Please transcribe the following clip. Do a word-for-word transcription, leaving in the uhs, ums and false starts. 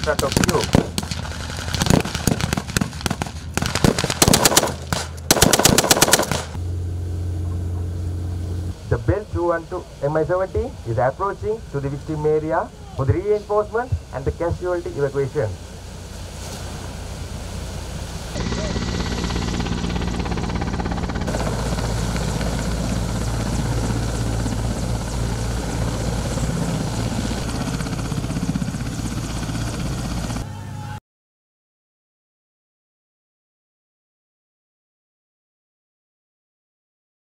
front of you. The Bell two one two M I seventeen is approaching to the victim area for the reinforcement and the casualty evacuation.